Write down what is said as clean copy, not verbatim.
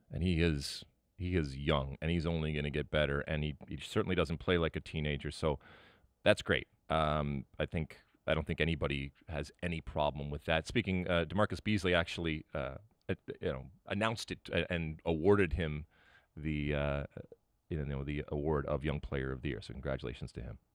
and he is young, and he's only going to get better, and he certainly doesn't play like a teenager. So that's great. I don't think anybody has any problem with that. Speaking, Demarcus Beasley actually, announced it and awarded him the the award of Young Player of the Year. So congratulations to him.